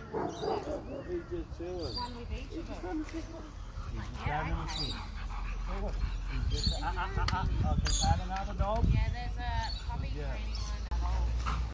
He's just chilling. One with each of them. He's just having a seat. Okay, pat another dog. Yeah.